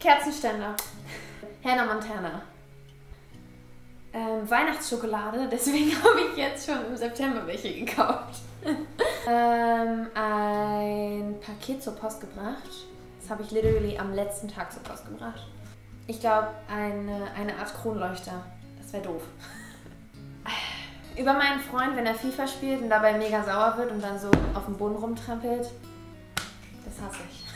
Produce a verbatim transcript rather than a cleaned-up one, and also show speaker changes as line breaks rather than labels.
Kerzenständer. Hannah Montana. Ähm, Weihnachtsschokolade, deswegen habe ich jetzt schon im September welche gekauft. ähm, ein Paket zur Post gebracht. Das habe ich literally am letzten Tag zur Post gebracht. Ich glaube, eine, eine Art Kronleuchter. Das wäre doof. Über meinen Freund, wenn er FIFA spielt und dabei mega sauer wird und dann so auf dem Boden rumtrampelt. Das hasse ich.